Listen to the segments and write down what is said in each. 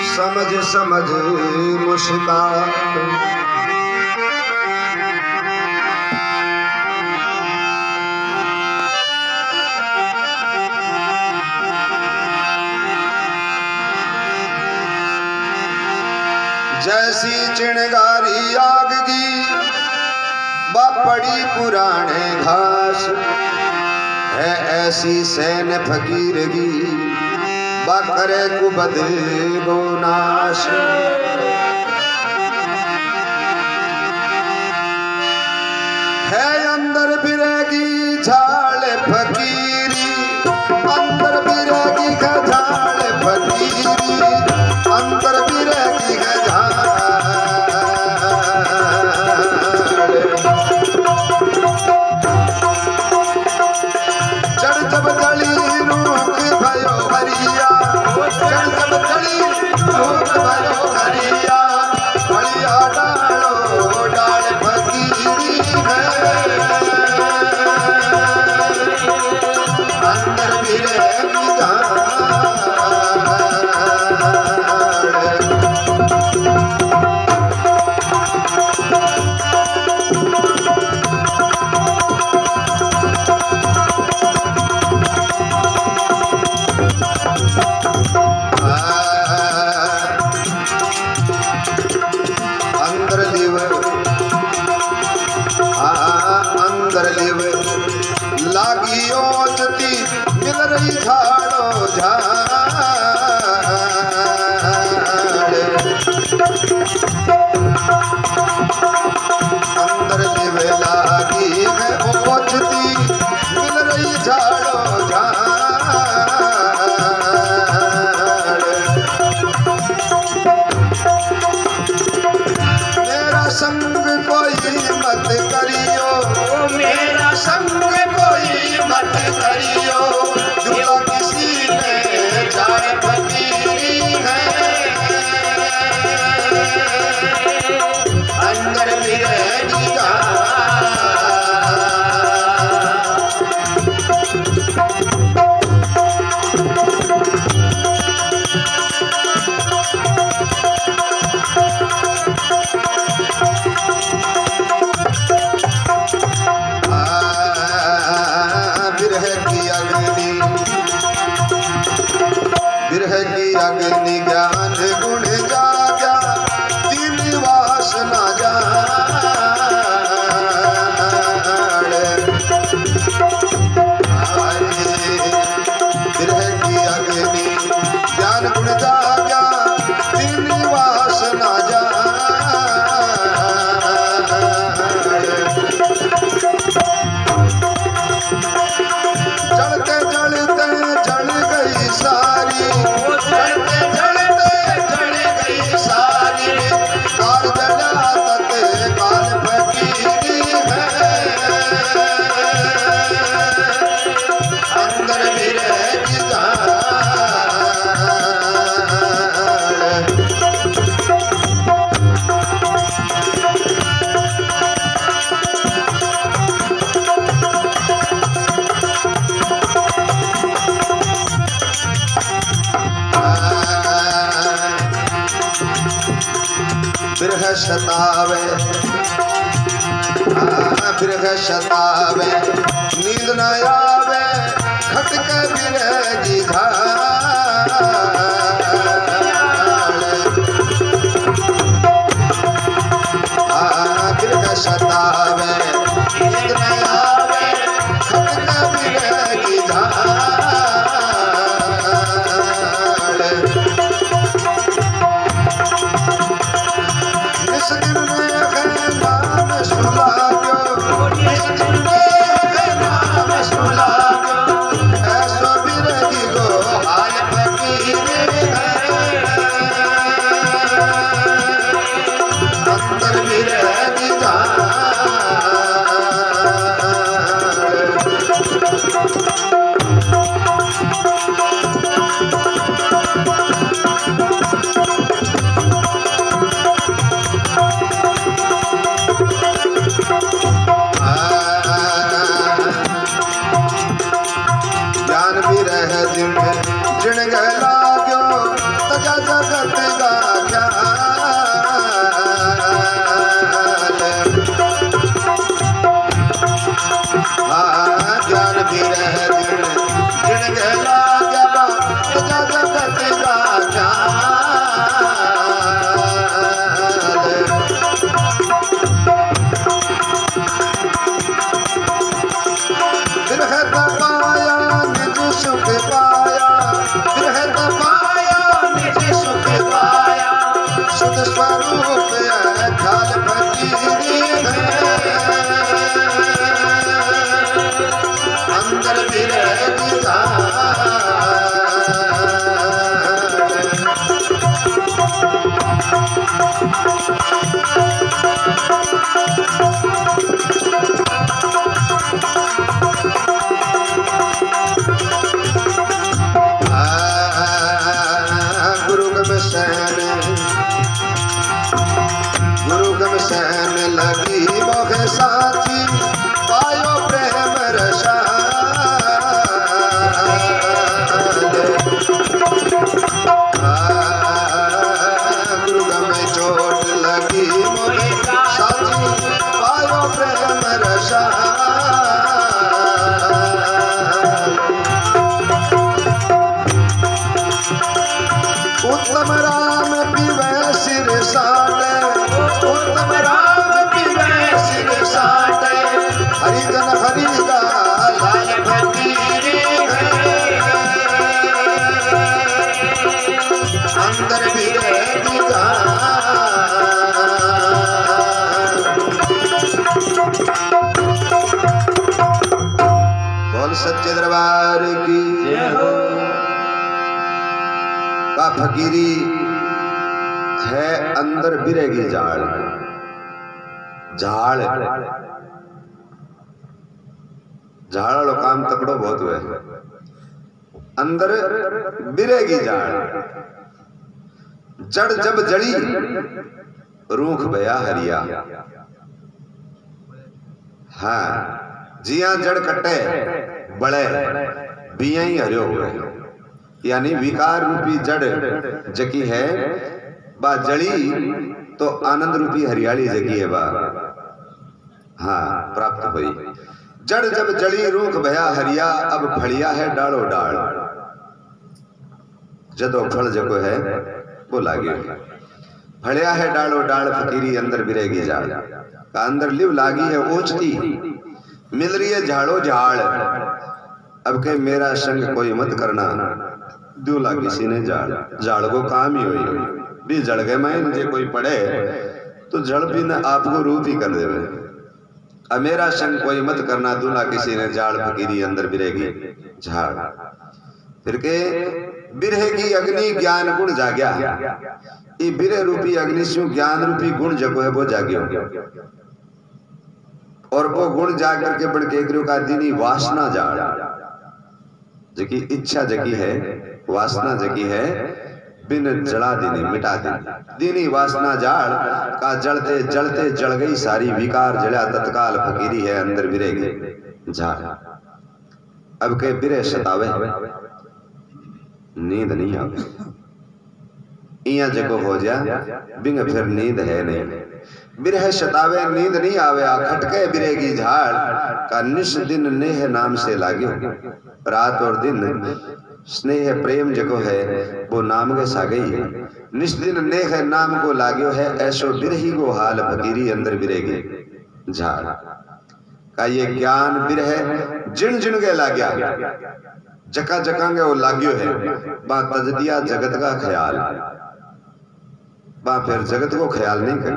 समझ समझ मुस्कान। जैसी चिंगारी आग की बापड़ी पुराने घास है, ऐसी सैन फकीर की बाकरे कुबद गोनाश। है अंदर बिरेगी झाड़ फकीरी, अंदर बिरेगी का झाड़ फकीरी, अंदर बिरेगी का झाड़। जड़ जब जली रूख भयो हरिया, जड़ जब जली रूख भयो हरिया, हरिया डालो डाल फकीरी है, अंदर बिरेगी झाड़। लागी ओजती मिल रही झाड़ो झाड़, अंदर लिवे लागी है ओजती मिल रही झाड़ो झाड़। मेरा संग कोई मत करियो, मेरा संग कोई मत करियो, जो किसी ने झाड़ फकीरी है, अंदर बिरेगी झाड़। बिरह की अग्नि ज्ञान गुण जागा, दिन वासना जाड़। बिरह की अग्नि ज्ञान गुण जागा, दिन वासना जाड़। जलते जलते जल गई सारी, जलते जलते जल गई सारी, काल जला तते काल फकीरी है, अंदर बिरेगी झाड़। बिरह सतावे, बिरह सतावे, नींद न आवे, खटक बिरेगी झाड़। बिरह सतावे, नींद न आवे, खटक बिरेगी झाड़। इस दिन में नाम सुलायो, इस दिन में नाम सुलायो, ऐसो बिरेगी गो हाल फकीरी है, अंदर बिरेगी झाड़। जगत का ज्ञान बिरह जिन गला गया जगत का बिरहत पाया निज सुख पाया बिरहत पाया निज सुख पाया शुद्ध स्वरूप ख्याल फकीरी है अंदर बिरह का गुरुगम सहन लगी मोह साथी पायो प्रेम गुरुगम चोट लगी मोह साथी पायो प्रेम रसा उत्तम राम पिबै सिर साटे उत्तम राम पिबै सिर साटे हरिजन हरि का लाल फकीरी है अंदर बिरह का बोल सच्चे दरबार की जय हो। का फकीरी है अंदर बिरेगी झाड़ झाड़ झाड़ वालों काम तकड़ो बहुत हुए अंदर बिरेगी झाड़ जड़ जब जड़ी रूख भया हरिया हाँ जिया जड़ कटे बड़े बिया ही हरियो हुए यानी विकार रूपी जड़ जकी है बा जड़ी तो आनंद रूपी हरियाली जगी है बा हाँ प्राप्त हुई जड़ जब जड़ी रूख भया हरिया अब फड़िया है डालो डाल जदो फल जको है वो लागे फड़िया है डालो डाल फकीरी अंदर बिरेगी झाड़ का अंदर लिव लागी है ओचती मिल रही है झाड़ो झाड़ अब के मेरा संग कोई मत करना दूल्हा किसी ने झाड़ को काम ही हुई भी जड़ गए मैं मुझे कोई पड़े तो जड़ भी न आपको रूप ही कर देवे अब मेरा संग कोई मत करना दूल्हा किसी ने झाड़ फकीरी अंदर बिरेगी झाड़ फिर के बिरह की अग्नि ज्ञान गुण जाग्या ये बिरह रूपी अग्नि से ज्ञान रूपी गुण जगो है वो जाग्यो और वो गुण जाग करके बढ़ के का दीनी वासना झाड़ जकी इच्छा जगी है वासना जगी है बिन जला देनी मिटा देनी दीनी वासना झाड़ का जलते जलते जल गई सारी विकार जला तत्काल फकीरी है अंदर बिरेगी झाड़ अब के बिरे सतावे नींद नहीं आवे इया जगो हो जा बिंग फिर नींद है नहीं बिरह सतावे नींद नहीं आवे खटके बिरेगी झाड़ का निश दिन नेह नाम से लाग्यो रात और दिन स्नेह प्रेम जको है वो नाम के सागे ही निश दिन नेह नाम को लाग्यो है ऐसो बिरही को हाल फकीरी अंदर बिरेगी झाड़ का ये ज्ञान बिरह जिन जिन के लाग्या जका जकांगे वो लाग्यो है बा तज दिया जगत का ख्याल बा फिर जगत को ख्याल नहीं कर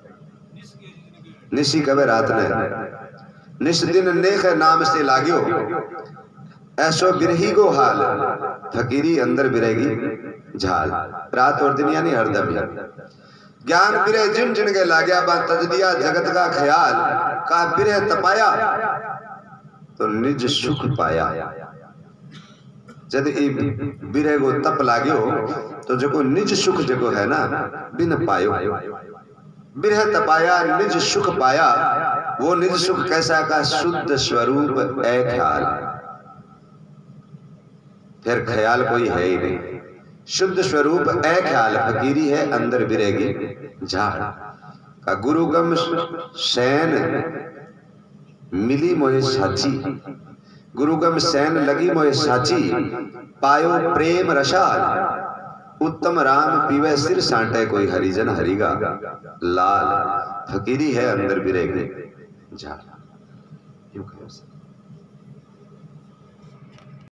निशी कवे रात ने निश दिन नेख नाम से लाग्यो ऐसो बिरही को हाल फकीरी अंदर बिरेगी झाल रात और दिन यानी हरदम ज्ञान बिरे जिन जिन के लाग्या बा तज दिया जगत का ख्याल का बिरे तपाया तो निज सुख पाया जब बिरे को तप लाग्यो तो जो निज सुख जो है ना बिन पायो बिरह तपाया निज सुख पाया वो निज सुख कैसा का शुद्ध स्वरूप ए ख्याल फिर ख्याल कोई है ही नहीं शुद्ध स्वरूप ए ख्याल फकीरी है अंदर बिरेगी झाड़ का गुरुगम सैन मिली मोहे साची गुरुगम सैन लगी मोहे साची पायो प्रेम रसाल उत्तम राम पीवे सिर सांटे कोई हरिजन हरिगा लाल फकीरी है अंदर बिरेगी झाड़।